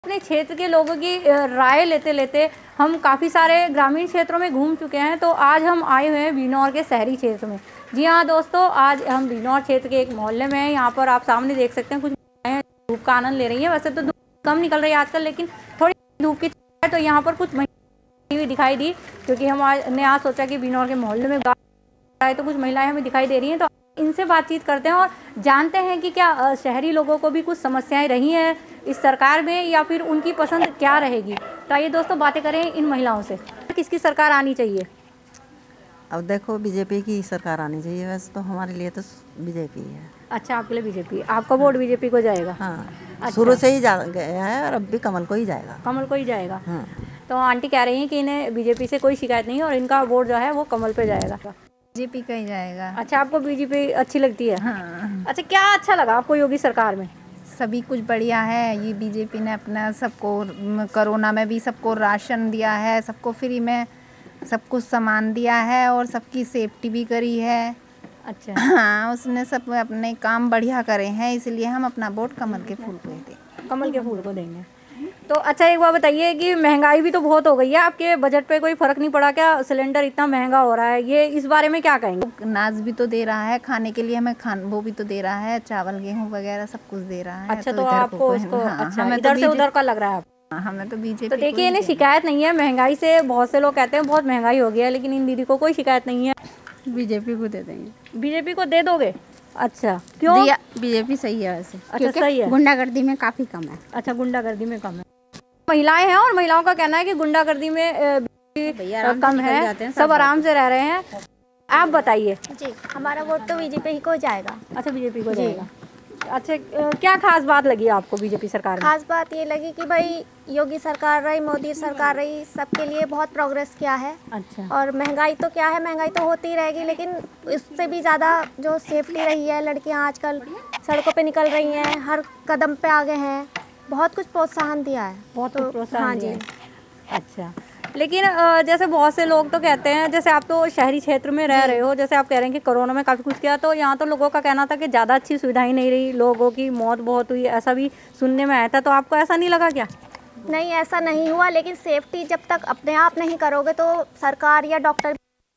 अपने क्षेत्र के लोगों की राय लेते लेते हम काफ़ी सारे ग्रामीण क्षेत्रों में घूम चुके हैं। तो आज हम आए हुए हैं बिजनौर के शहरी क्षेत्र में। जी हाँ दोस्तों, आज हम बिजनौर क्षेत्र के एक मोहल्ले में हैं। यहाँ पर आप सामने देख सकते हैं कुछ महिलाएं धूप का आनंद ले रही हैं। वैसे तो धूप कम निकल रही है आजकल, लेकिन थोड़ी धूप की है। तो यहाँ पर कुछ महिलाएं दिखाई दी, क्योंकि हमने आज सोचा कि बिजनौर के मोहल्ले में तो कुछ महिलाएं हमें दिखाई दे रही हैं। तो इनसे बातचीत करते हैं और जानते हैं कि क्या शहरी लोगों को भी कुछ समस्याएं रही हैं इस सरकार में, या फिर उनकी पसंद क्या रहेगी। तो आइए दोस्तों बातें करें इन महिलाओं से। किसकी सरकार आनी चाहिए? अब देखो, बीजेपी की सरकार आनी चाहिए। वैसे तो हमारे लिए तो बीजेपी है। अच्छा, आपके लिए बीजेपी। आपका वोट बीजेपी को जाएगा? हाँ, अच्छा। शुरू से ही गया है और अब भी कमल को ही जाएगा। कमल को ही जाएगा। हाँ। तो आंटी कह रही हैं कि इन्हें बीजेपी से कोई शिकायत नहीं है और इनका वोट जो है वो कमल पे जाएगा। बीजेपी का ही जाएगा। अच्छा, आपको बीजेपी अच्छी लगती है? हाँ। अच्छा, क्या अच्छा लगा आपको योगी सरकार में? सभी कुछ बढ़िया है। ये बीजेपी ने अपना सबको कोरोना में भी सबको राशन दिया है, सबको फ्री में सब कुछ सामान दिया है और सबकी सेफ्टी भी करी है। अच्छा। हाँ, उसने सब अपने काम बढ़िया करे हैं, इसलिए हम अपना वोट कमल के फूल को ही देंगे। कमल के फूल को देंगे। तो अच्छा, एक बात बताइए कि महंगाई भी तो बहुत हो गई है। आपके बजट पे कोई फर्क नहीं पड़ा क्या? सिलेंडर इतना महंगा हो रहा है, ये इस बारे में क्या कहेंगे? अनाज भी तो दे रहा है खाने के लिए, हमें वो भी तो दे रहा है, चावल गेहूँ वगैरह सब कुछ दे रहा है। अच्छा, तो आपको इसको अच्छा हमें इधर से उधर का लग रहा है। हमें तो बीजेपी। तो देखिए, इन्हें शिकायत नहीं है महंगाई से। बहुत से लोग कहते हैं बहुत महंगाई हो गई है, लेकिन इन दीदी को कोई शिकायत नहीं है। बीजेपी को दे देंगे। बीजेपी को दे दोगे? अच्छा, क्यों? बीजेपी सही है वैसे। अच्छा, सही है। गुंडागर्दी में काफी कम है। अच्छा, गुंडागर्दी में कम है। महिलाएं हैं और महिलाओं का कहना है कि गुंडागर्दी में कम है, सब आराम से रह रहे हैं। आप बताइए। जी, हमारा वोट तो बीजेपी को जाएगा। अच्छा, बीजेपी को जाएगा। अच्छा, क्या खास बात लगी आपको बीजेपी सरकार में? खास बात ये लगी कि भाई योगी सरकार रही, मोदी सरकार रही, सबके लिए बहुत प्रोग्रेस किया है। अच्छा। और महंगाई तो क्या है, महंगाई तो होती रहेगी, लेकिन इससे भी ज़्यादा जो सेफ्टी रही है, लड़कियां आजकल सड़कों पे निकल रही हैं, हर कदम पे आगे हैं, बहुत कुछ प्रोत्साहन दिया है। बहुत प्रोत्साहन। हाँ जी। अच्छा, लेकिन जैसे बहुत से लोग तो कहते हैं, जैसे आप तो शहरी क्षेत्र में रह रहे हो, जैसे आप कह रहे हैं कि कोरोना में काफ़ी कुछ किया, तो यहाँ तो लोगों का कहना था कि ज़्यादा अच्छी सुविधाएं नहीं रही, लोगों की मौत बहुत हुई, ऐसा भी सुनने में आया था। तो आपको ऐसा नहीं लगा क्या? नहीं, ऐसा नहीं हुआ, लेकिन सेफ्टी जब तक अपने आप नहीं करोगे तो सरकार या डॉक्टर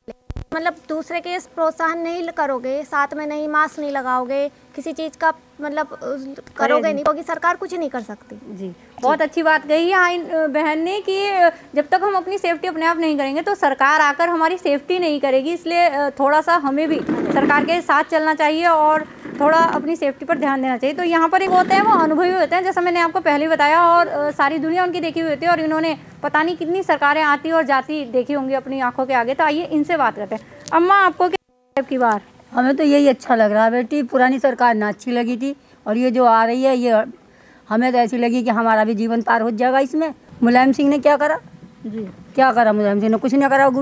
मतलब दूसरे के प्रोत्साहन नहीं करोगे, साथ में नहीं मास्क नहीं लगाओगे, किसी चीज़ का मतलब करोगे नहीं, क्योंकि सरकार कुछ नहीं कर सकती। जी, बहुत अच्छी बात कही है इन बहन ने कि जब तक हम अपनी सेफ्टी अपने आप नहीं करेंगे तो सरकार आकर हमारी सेफ्टी नहीं करेगी। इसलिए थोड़ा सा हमें भी सरकार के साथ चलना चाहिए और थोड़ा अपनी सेफ्टी पर ध्यान देना चाहिए। तो यहाँ पर एक होते हैं, वो अनुभवी होते हैं, जैसा मैंने आपको पहले बताया, और सारी दुनिया उनकी देखी हुई होती है और इन्होंने पता नहीं कितनी सरकारें आती और जाती देखी होंगी अपनी आंखों के आगे। तो आइए इनसे बात करते हैं। अम्मा, आपको क्या की बार? हमें तो यही अच्छा लग रहा है बेटी। पुरानी सरकार ना अच्छी लगी थी और ये जो आ रही है ये हमें तो ऐसी लगी कि हमारा भी जीवन पार हो जाएगा इसमें। मुलायम सिंह ने क्या करा? जी, क्या करा? मुलायम सिंह ने कुछ नहीं करा।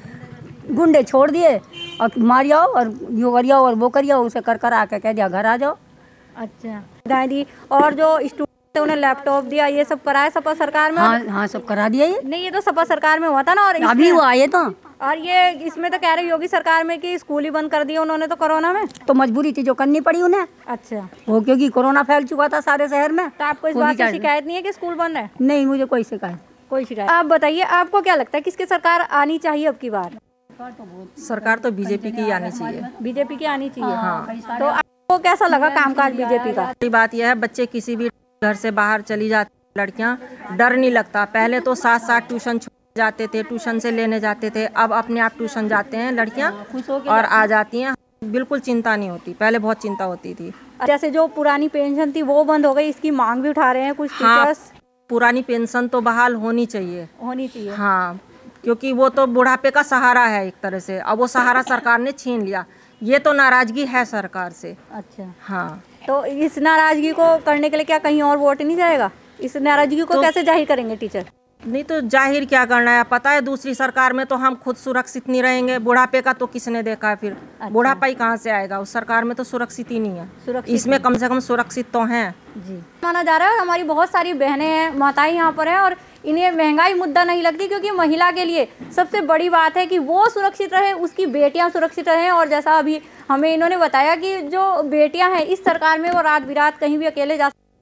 गुंडे छोड़ दिए और मारिया और यो करिया और वो करिया, उसे कर आके कह दिया घर आ जाओ। अच्छा, दादी और जो स्टूडेंट उन्हें लैपटॉप दिया, ये सब कराया सपा सरकार में? हाँ, सब करा दिया ये। नहीं, ये तो सपा सरकार में हुआ था ना, और अभी हुआ ये तो। और ये इसमें तो कह रहे योगी सरकार में कि स्कूल ही बंद कर दिए उन्होंने तो कोरोना में। तो मजबूरी थी जो करनी पड़ी उन्हें। अच्छा, वो क्योंकि कोरोना फैल चुका था सारे शहर में। तो आपको इस बात की शिकायत नहीं है कि स्कूल बंद है? नहीं, मुझे कोई शिकायत। कोई शिकायत। आप बताइए, आपको क्या लगता है किसकी सरकार आनी चाहिए अब की बार? सरकार तो बीजेपी की आनी चाहिए। बीजेपी की आनी चाहिए। हाँ। तो आपको कैसा लगा कामकाज बीजेपी का? बात यह है, बच्चे किसी भी घर से बाहर चली जाती, लड़कियां डर नहीं लगता। पहले तो साथ साथ ट्यूशन जाते थे, ट्यूशन से लेने जाते थे, अब अपने आप ट्यूशन जाते हैं लड़कियां और आ जाती हैं। बिल्कुल चिंता नहीं होती, पहले बहुत चिंता होती थी। जैसे जो पुरानी पेंशन थी वो बंद हो गई, इसकी मांग भी उठा रहे हैं कुछ टीचर्स। पुरानी पेंशन तो बहाल होनी चाहिए। हाँ, क्योंकि वो तो बुढ़ापे का सहारा है एक तरह से। अब वो सहारा सरकार ने छीन लिया, ये तो नाराजगी है सरकार से। अच्छा। हाँ, तो इस नाराजगी को करने के लिए क्या कहीं और वोट नहीं जाएगा? इस नाराजगी को कैसे जाहिर करेंगे टीचर? नहीं तो जाहिर क्या करना है, पता है दूसरी सरकार में तो हम खुद सुरक्षित नहीं रहेंगे। बुढ़ापे का तो किसने देखा है फिर? अच्छा। बुढ़ापा ही कहाँ से आएगा? उस सरकार में तो सुरक्षित ही नहीं है। इसमें कम से कम सुरक्षित तो हैं। जी, माना जा रहा है। हमारी बहुत सारी बहनें हैं, माताएं यहाँ पर हैं, और इन्हें महंगाई मुद्दा नहीं लगती, क्योंकि महिला के लिए सबसे बड़ी बात है कि वो सुरक्षित रहे, उसकी बेटियां सुरक्षित रहें। और जैसा अभी हमें इन्होंने बताया कि जो बेटियां हैं इस सरकार में वो रात बिरात कहीं भी अकेले जा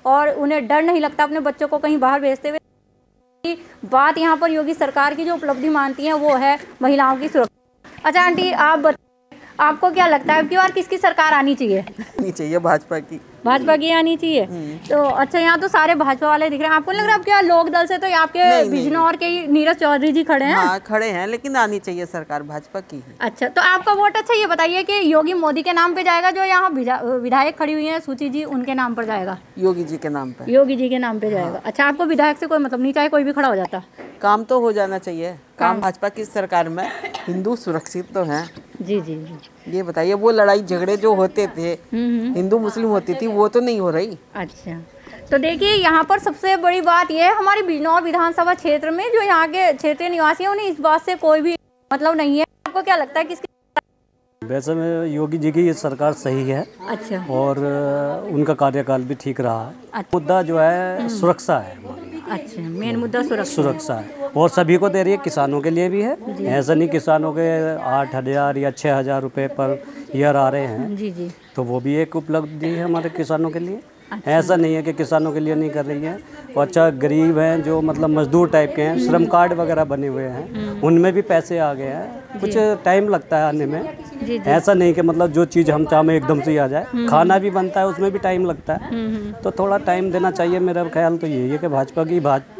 और उन्हें डर नहीं लगता अपने बच्चों को कहीं बाहर भेजते हुए। बात यहाँ पर योगी सरकार की जो उपलब्धि मानती है वो है महिलाओं की सुरक्षा। अच्छा आंटी, आपको क्या लगता है कि और किसकी सरकार आनी चाहिए? आनी चाहिए भाजपा की। भाजपा की आनी चाहिए। तो अच्छा, यहाँ तो सारे भाजपा वाले दिख रहे हैं। आपको लग रहा है आपके लोक दल से तो आपके बिजनौर के ही नीरज चौधरी जी खड़े हैं? हाँ खड़े हैं, लेकिन आनी चाहिए सरकार भाजपा की। अच्छा, तो आपका वोट अच्छा ये बताइए कि योगी मोदी के नाम पे जाएगा, जो यहाँ विधायक खड़ी हुई है सूची जी, उनके नाम पर जाएगा? योगी जी के नाम पे। योगी जी के नाम पे जाएगा। अच्छा, आपको विधायक से कोई मतलब नहीं, चाहे कोई भी खड़ा हो जाता? काम तो हो जाना चाहिए। काम भाजपा की सरकार में हिंदू सुरक्षित तो हैं। जी जी जी। ये बताइए, वो लड़ाई झगड़े जो होते थे हिंदू मुस्लिम होती थी, वो तो नहीं हो रही। अच्छा, तो देखिए यहाँ पर सबसे बड़ी बात यह है, हमारी बिजनौर विधानसभा क्षेत्र में जो यहाँ के क्षेत्रीय निवासी हैं उन्हें इस बात से कोई भी मतलब नहीं है। आपको क्या लगता है किसकी? वैसे में योगी जी की ये सरकार सही है। अच्छा। और उनका कार्यकाल भी ठीक रहा है। अच्छा। मुद्दा जो है सुरक्षा है हमारी। अच्छा, मेन मुद्दा सुरक्षा है और सभी को दे रही है, किसानों के लिए भी है। ऐसा नहीं किसानों के 8,000 या 6,000 रुपए पर ईयर आ रहे हैं। जी जी। तो वो भी एक उपलब्धि है हमारे किसानों के लिए। अच्छा। ऐसा नहीं है कि किसानों के लिए नहीं कर रही है। और अच्छा, गरीब हैं जो मतलब मजदूर टाइप के हैं, श्रम कार्ड वगैरह बने हुए हैं, उनमें भी पैसे आ गए हैं। कुछ टाइम लगता है आने में। जी। ऐसा नहीं कि मतलब जो चीज़ हम चाहें एकदम से आ जाए। खाना भी बनता है, उसमें भी टाइम लगता है। तो थोड़ा टाइम देना चाहिए। मेरा ख्याल तो यही है कि भाजपा की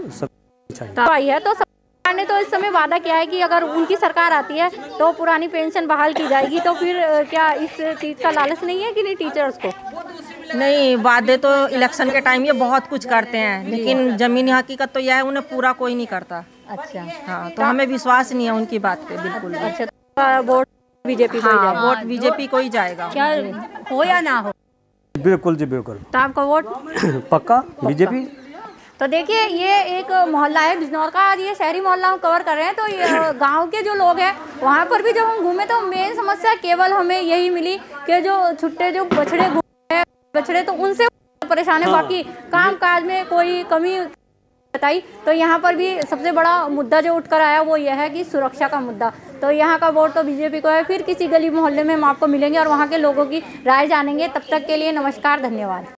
चाहिए। तो सरकार ने तो इस समय वादा किया है कि अगर उनकी सरकार आती है तो पुरानी पेंशन बहाल की जाएगी। तो फिर क्या इस चीज़ का लालच नहीं है कि नहीं टीचर्स को? नहीं, वादे तो इलेक्शन के टाइम ये बहुत कुछ करते हैं, लेकिन जमीनी हकीकत तो यह है उन्हें पूरा कोई नहीं करता। अच्छा। हाँ, तो हमें विश्वास नहीं है उनकी बात पे बिल्कुल भी। अच्छा, तो वोट बीजेपी को ही जाएगा? वोट बीजेपी को ही जाएगा, क्या हो या ना हो। बिल्कुल जी बिल्कुल। तो आपका वोट पक्का बीजेपी। तो देखिए, ये एक मोहल्ला है बिजनौर का। आज ये शहरी मोहल्ला हम कवर कर रहे हैं। तो गांव के जो लोग हैं वहाँ पर भी जब हम घूमे तो मेन समस्या केवल हमें यही मिली कि जो छुट्टे जो बछड़े तो उनसे परेशान है। बाकी काम काज में कोई कमी बताई। तो यहाँ पर भी सबसे बड़ा मुद्दा जो उठकर आया वो यह है कि सुरक्षा का मुद्दा। तो यहाँ का वोट तो बीजेपी को है। फिर किसी गली मोहल्ले में हम आपको मिलेंगे और वहाँ के लोगों की राय जानेंगे। तब तक के लिए नमस्कार, धन्यवाद।